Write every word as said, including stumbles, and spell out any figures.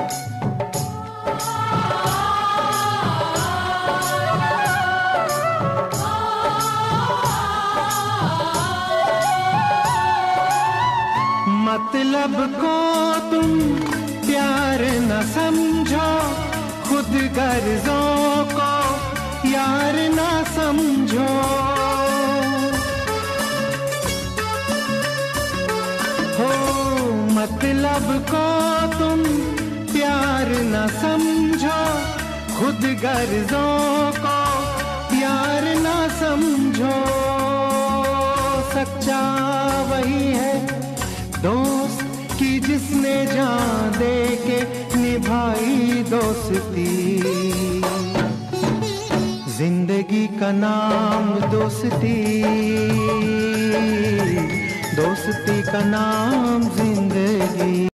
मतलब को तुम प्यार न समझो, खुद गर्जों को यार न समझो। हो मतलब को तुम प्यार न समझो, खुद गर्जों को यार न समझो। सच्चा वही है दोस्त की जिसने जान दे के निभाई दोस्ती। जिंदगी का नाम दोस्ती, दोस्ती का नाम जिंदगी।